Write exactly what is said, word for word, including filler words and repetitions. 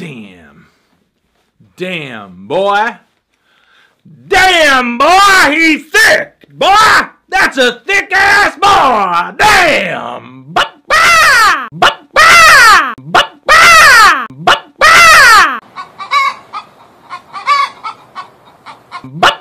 Damn. Damn, boy. Damn, boy, he's thick, boy. That's a thick ass boy. Damn. But bah! But bah! But bah! But bah! But